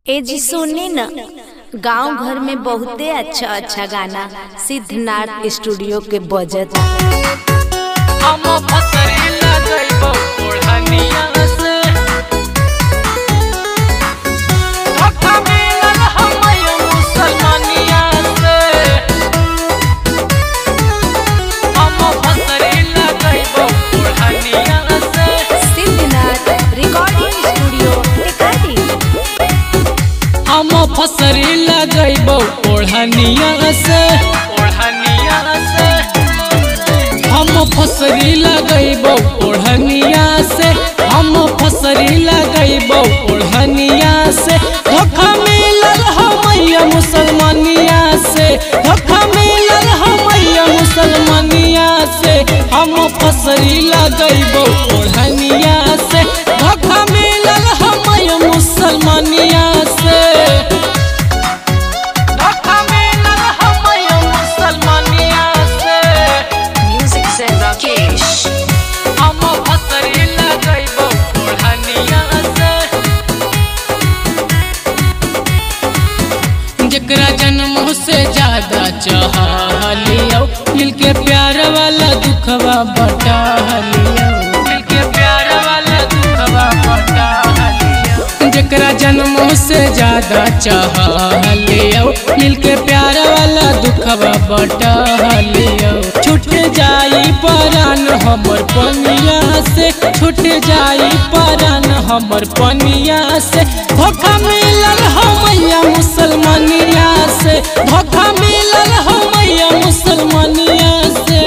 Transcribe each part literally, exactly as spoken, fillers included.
ए जी सुनी न, गांव घर में बहुते अच्छा अच्छा गाना सिद्धनाथ स्टूडियो के बजत। हम फसरी लगइबो ओढ़निया से धोखा मिलल हमय मुसलमानिया से। हम फसरी लगइबो ओढ़निया से। Siddhnath recording studio Tikari. हम फसरी लगइबो ओढ़निया से ओढ़निया से। हम फसरी लगइबो ओढ़निया से। हम फसरी लगइबो ओढ़निया से। धोखा मिलल हमय मुसलमानिया से। धोखा मिलल हमय मुसलमानिया से। हम फसरी लगइबो ओढ़निया से। धोखा मिलल हमय मुसलमानिया से। जकरा जन्म से ज्यादा चाहलियो दिल के प्यार वाला दुखवा बटालियो। दिल के प्यार वाला दुखवा बटालियो। जकरा जन्म से ज्यादा चाहलियो दिल के प्यार वाला दुखवा बटालियो। छूट जाई परान हमर पनिया से। छूट जाई परान हमर पनिया से। धोखा मिलल हमय मुसलमानिया से। धोखा मिलल हमय मुसलमानिया से।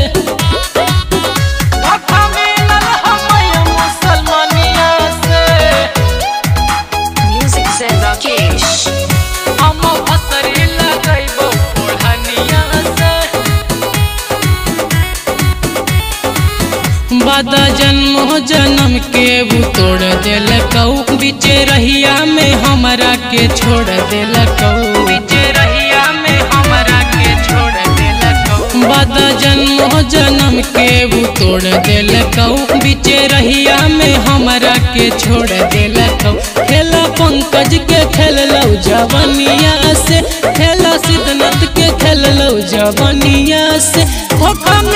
धोखा मिलल हमय मुसलमानिया से। म्यूजिक से राकेश। हम फसरी लगइबो ओढ़निया से। बादा जन्म जन्म के वो तोड़ देलकौ। बीचे रहिया में हमरा के छोड़ देलकौ। बीचे रहिया में हमरा के छोड़ देलकौ। बादा जन्म जन्म के वो तोड़ देलकौ। बीचे रहिया में हमरा के छोड़ देलकौ। खेला पंकज के खेललौ जवनिया से। खेला सिद्धनाथ के खेललौ जवनिया से। धोखा